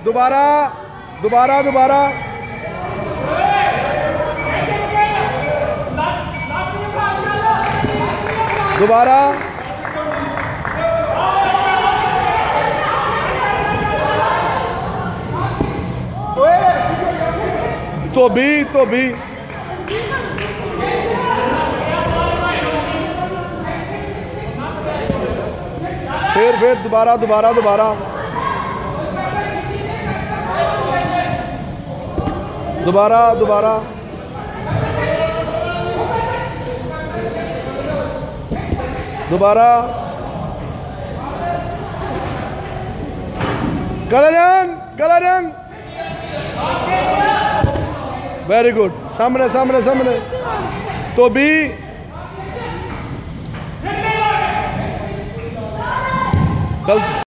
दोबारा दोबारा दोबारा दोबारा तो भी फिर दोबारा दोबारा दोबारा दोबारा दोबारा दोबारा गला रंग वेरी गुड सामने सामने सामने तो भी कल